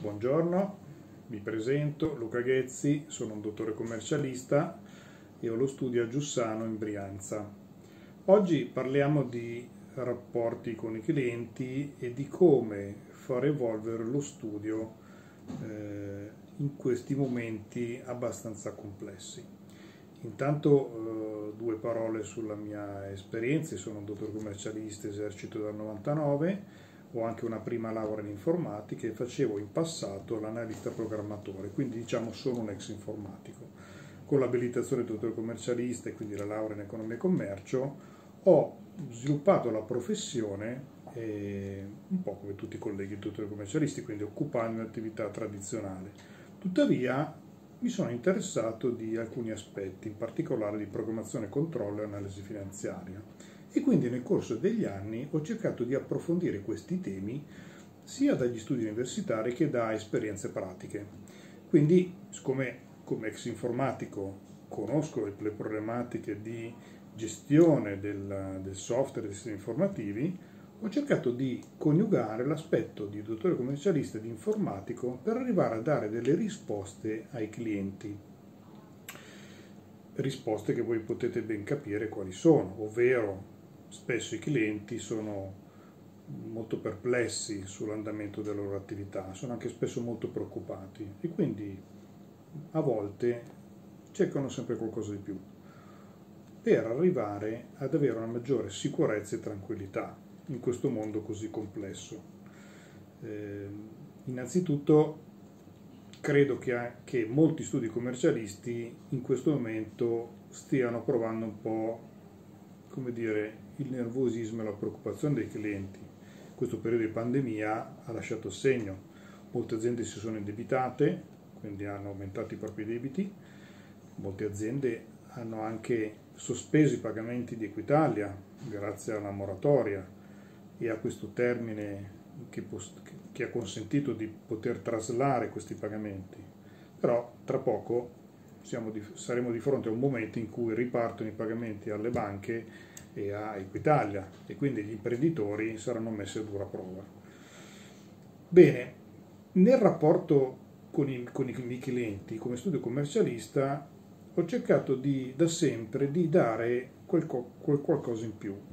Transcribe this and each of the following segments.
Buongiorno, mi presento, Luca Ghezzi, sono un dottore commercialista e ho lo studio a Giussano in Brianza. Oggi parliamo di rapporti con i clienti e di come far evolvere lo studio in questi momenti abbastanza complessi. Intanto due parole sulla mia esperienza: sono un dottore commercialista, esercito dal 99, ho anche una prima laurea in informatica e facevo in passato l'analista programmatore, quindi diciamo sono un ex informatico. Con l'abilitazione di dottore commercialista e quindi la laurea in economia e commercio ho sviluppato la professione un po' come tutti i colleghi dottori commercialisti, quindi occupandomi di un'attività tradizionale. Tuttavia mi sono interessato di alcuni aspetti, in particolare di programmazione, controllo e analisi finanziaria. E quindi nel corso degli anni ho cercato di approfondire questi temi sia dagli studi universitari che da esperienze pratiche. Quindi, siccome come ex informatico conosco le problematiche di gestione del software e dei sistemi informativi, ho cercato di coniugare l'aspetto di dottore commercialista e di informatico per arrivare a dare delle risposte ai clienti. Risposte che voi potete ben capire quali sono, ovvero spesso i clienti sono molto perplessi sull'andamento della loro attività, sono anche spesso molto preoccupati e quindi a volte cercano sempre qualcosa di più per arrivare ad avere una maggiore sicurezza e tranquillità in questo mondo così complesso. Innanzitutto credo che molti studi commercialisti in questo momento stiano provando un po', come dire, il nervosismo e la preoccupazione dei clienti. Questo periodo di pandemia ha lasciato segno. Molte aziende si sono indebitate, quindi hanno aumentato i propri debiti. Molte aziende hanno anche sospeso i pagamenti di Equitalia grazie alla moratoria e a questo termine che ha consentito di poter traslare questi pagamenti. Però tra poco saremo di fronte a un momento in cui ripartono i pagamenti alle banche e a Equitalia e quindi gli imprenditori saranno messi a dura prova. Bene, nel rapporto con i miei clienti come studio commercialista ho cercato da sempre di dare qualcosa in più.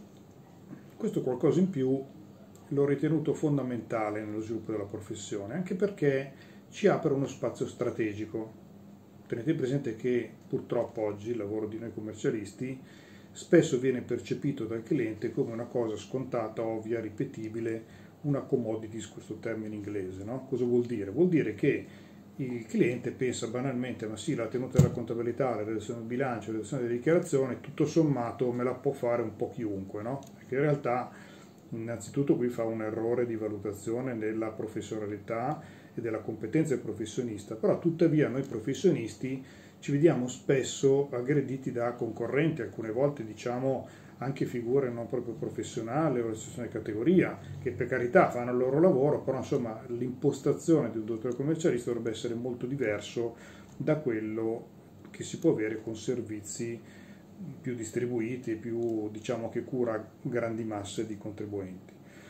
Questo qualcosa in più l'ho ritenuto fondamentale nello sviluppo della professione, anche perché ci apre uno spazio strategico. Tenete presente che purtroppo oggi il lavoro di noi commercialisti spesso viene percepito dal cliente come una cosa scontata, ovvia, ripetibile, una commodities, questo termine inglese, no? Cosa vuol dire? Vuol dire che il cliente pensa banalmente: ma sì, la tenuta della contabilità, la redazione del bilancio, la redazione delle dichiarazioni, tutto sommato me la può fare un po' chiunque, no? Perché in realtà innanzitutto qui fa un errore di valutazione della professionalità e della competenza del professionista, però tuttavia noi professionisti ci vediamo spesso aggrediti da concorrenti, alcune volte diciamo anche figure non proprio professionali o associazioni di categoria, che per carità fanno il loro lavoro, però insomma l'impostazione di un dottore commercialista dovrebbe essere molto diverso da quello che si può avere con servizi più distribuiti e più, diciamo, che cura grandi masse di contribuenti.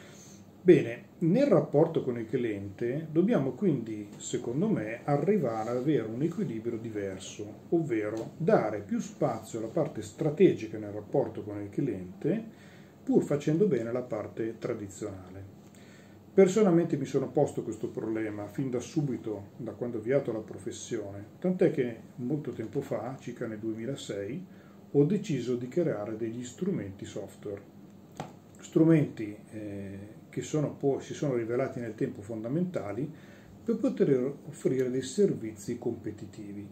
Bene, nel rapporto con il cliente dobbiamo quindi, secondo me, arrivare ad avere un equilibrio diverso, ovvero dare più spazio alla parte strategica nel rapporto con il cliente, pur facendo bene la parte tradizionale. Personalmente mi sono posto questo problema fin da subito, da quando ho avviato la professione, tant'è che molto tempo fa, circa nel 2006, ho deciso di creare degli strumenti software. Strumenti che si sono rivelati nel tempo fondamentali per poter offrire dei servizi competitivi.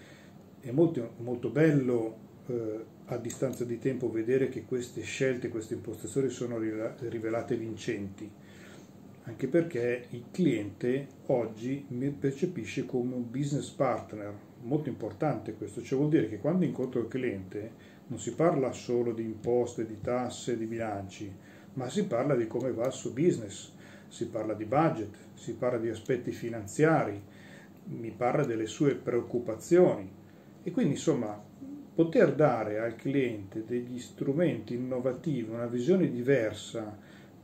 È molto bello a distanza di tempo vedere che queste scelte, queste impostazioni sono rivelate vincenti, anche perché il cliente oggi mi percepisce come un business partner. Molto importante questo, cioè vuol dire che quando incontro il cliente non si parla solo di imposte, di tasse, di bilanci, ma si parla di come va il suo business, si parla di budget, si parla di aspetti finanziari, mi parla delle sue preoccupazioni e quindi insomma poter dare al cliente degli strumenti innovativi, una visione diversa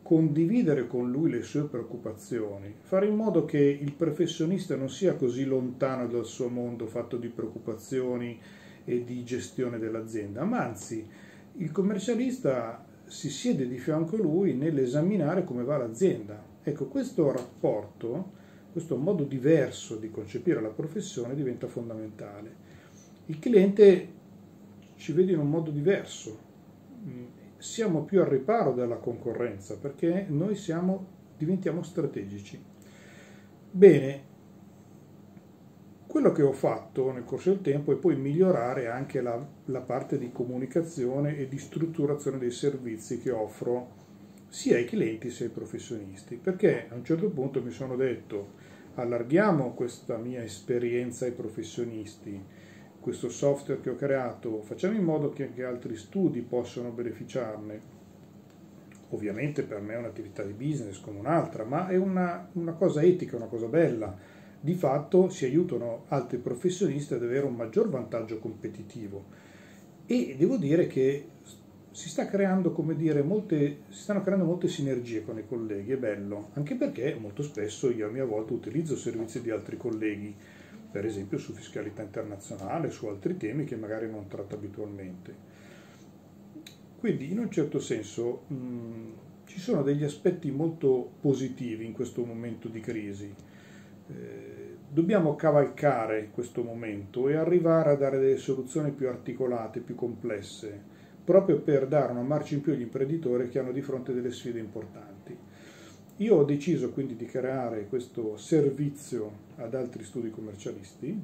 condividere con lui le sue preoccupazioni, fare in modo che il professionista non sia così lontano dal suo mondo fatto di preoccupazioni e di gestione dell'azienda, ma anzi il commercialista si siede di fianco a lui nell'esaminare come va l'azienda. Ecco, questo rapporto, questo modo diverso di concepire la professione diventa fondamentale. Il cliente ci vede in un modo diverso, siamo più al riparo dalla concorrenza perché noi diventiamo strategici. Bene, quello che ho fatto nel corso del tempo è poi migliorare anche la parte di comunicazione e di strutturazione dei servizi che offro sia ai clienti sia ai professionisti, perché a un certo punto mi sono detto allarghiamo questa mia esperienza ai professionisti, questo software che ho creato, facciamo in modo che anche altri studi possano beneficiarne. Ovviamente per me è un'attività di business come un'altra, ma è una cosa etica, una cosa bella. Di fatto si aiutano altri professionisti ad avere un maggior vantaggio competitivo e devo dire che si stanno creando molte sinergie con i colleghi, è bello, anche perché molto spesso io a mia volta utilizzo servizi di altri colleghi, per esempio su fiscalità internazionale, su altri temi che magari non tratto abitualmente. Quindi in un certo senso ci sono degli aspetti molto positivi in questo momento di crisi. Dobbiamo cavalcare questo momento e arrivare a dare delle soluzioni più articolate, più complesse, proprio per dare una marcia in più agli imprenditori che hanno di fronte delle sfide importanti. Io ho deciso quindi di creare questo servizio ad altri studi commercialisti,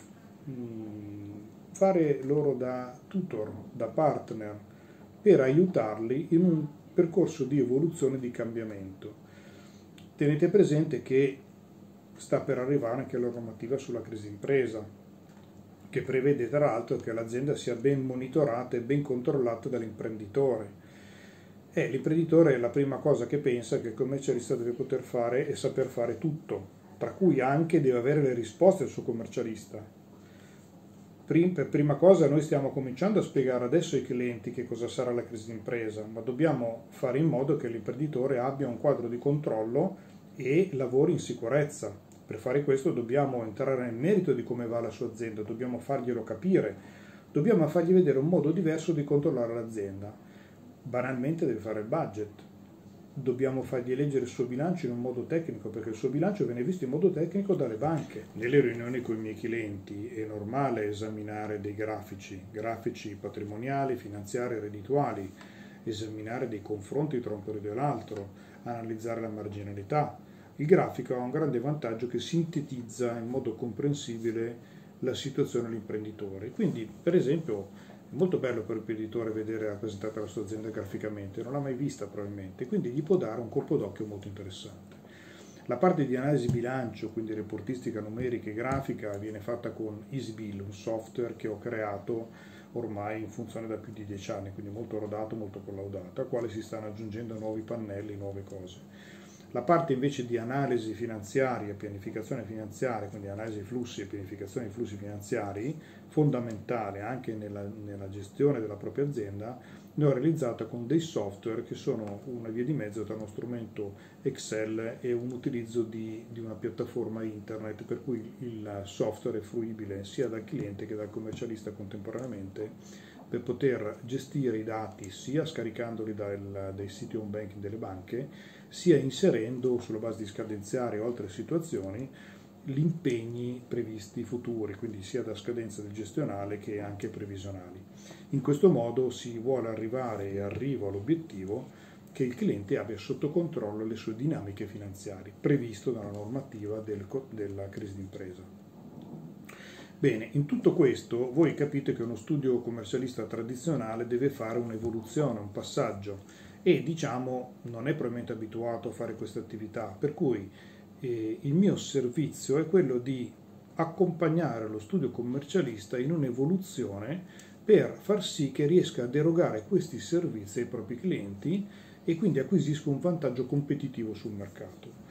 fare loro da tutor, da partner, per aiutarli in un percorso di evoluzione e di cambiamento. Tenete presente che sta per arrivare anche la normativa sulla crisi d'impresa, che prevede tra l'altro che l'azienda sia ben monitorata e ben controllata dall'imprenditore. L'imprenditore la prima cosa che pensa che il commercialista deve poter fare è saper fare tutto, tra cui anche deve avere le risposte al suo commercialista. Per prima cosa noi stiamo cominciando a spiegare adesso ai clienti che cosa sarà la crisi d'impresa, ma dobbiamo fare in modo che l'imprenditore abbia un quadro di controllo e lavori in sicurezza. Per fare questo dobbiamo entrare nel merito di come va la sua azienda, dobbiamo farglielo capire, dobbiamo fargli vedere un modo diverso di controllare l'azienda. Banalmente deve fare il budget, dobbiamo fargli leggere il suo bilancio in un modo tecnico, perché il suo bilancio viene visto in modo tecnico dalle banche. Nelle riunioni con i miei clienti è normale esaminare dei grafici patrimoniali, finanziari, reddituali, esaminare dei confronti tra un periodo e l'altro, analizzare la marginalità. Il grafico ha un grande vantaggio che sintetizza in modo comprensibile la situazione dell'imprenditore. Quindi, per esempio, è molto bello per l'imprenditore vedere rappresentata la sua azienda graficamente, non l'ha mai vista probabilmente, quindi gli può dare un colpo d'occhio molto interessante. La parte di analisi bilancio, quindi reportistica numerica e grafica, viene fatta con EasyBill, un software che ho creato ormai in funzione da più di 10 anni, quindi molto rodato, molto collaudato, al quale si stanno aggiungendo nuovi pannelli, nuove cose. La parte invece di analisi finanziaria, pianificazione finanziaria, quindi analisi flussi e pianificazione di flussi finanziari, fondamentale anche nella gestione della propria azienda, ne ho realizzata con dei software che sono una via di mezzo tra uno strumento Excel e un utilizzo di una piattaforma internet, per cui il software è fruibile sia dal cliente che dal commercialista contemporaneamente, per poter gestire i dati sia scaricandoli dai siti home banking delle banche, sia inserendo sulla base di scadenziari o altre situazioni gli impegni previsti futuri, quindi sia da scadenza del gestionale che anche previsionali. In questo modo si vuole arrivare e arrivo all'obiettivo che il cliente abbia sotto controllo le sue dinamiche finanziarie, previsto dalla normativa della crisi d'impresa. Bene, in tutto questo voi capite che uno studio commercialista tradizionale deve fare un'evoluzione, un passaggio, e diciamo non è probabilmente abituato a fare questa attività, per cui il mio servizio è quello di accompagnare lo studio commercialista in un'evoluzione per far sì che riesca ad erogare questi servizi ai propri clienti e quindi acquisisca un vantaggio competitivo sul mercato.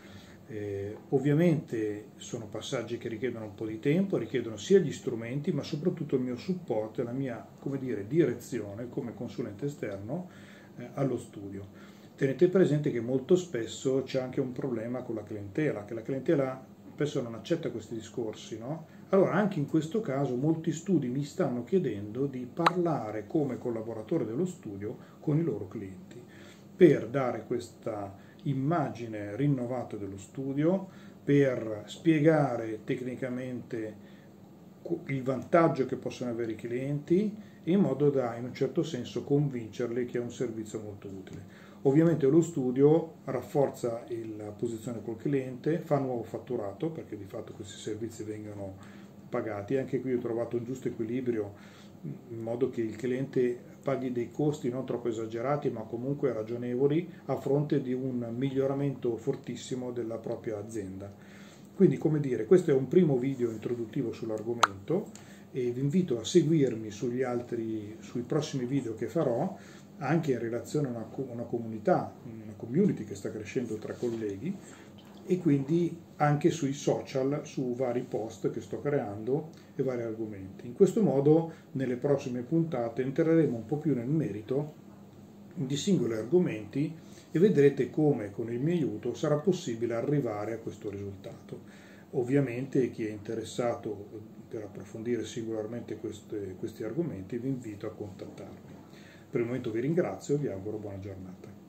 Ovviamente sono passaggi che richiedono un po' di tempo, richiedono sia gli strumenti ma soprattutto il mio supporto e la mia, come dire, direzione come consulente esterno allo studio. tenete presente che molto spesso c'è anche un problema con la clientela, che la clientela spesso non accetta questi discorsi, no? Allora, anche in questo caso molti studi mi stanno chiedendo di parlare come collaboratore dello studio con i loro clienti, per dare questa immagine rinnovata dello studio, per spiegare tecnicamente il vantaggio che possono avere i clienti, in modo da, in un certo senso, convincerli che è un servizio molto utile. Ovviamente lo studio rafforza la posizione col cliente, fa nuovo fatturato, perché di fatto questi servizi vengono pagati. Anche qui ho trovato un giusto equilibrio, in modo che il cliente paghi dei costi non troppo esagerati, ma comunque ragionevoli, a fronte di un miglioramento fortissimo della propria azienda. Quindi, come dire, questo è un primo video introduttivo sull'argomento e vi invito a seguirmi sui prossimi video che farò, anche in relazione a una comunità, una community che sta crescendo tra colleghi, e quindi anche sui social, su vari post che sto creando e vari argomenti. In questo modo, nelle prossime puntate entreremo un po' più nel merito di singoli argomenti e vedrete come con il mio aiuto sarà possibile arrivare a questo risultato. Ovviamente chi è interessato per approfondire singolarmente questi argomenti vi invito a contattarmi. Per il momento vi ringrazio e vi auguro buona giornata.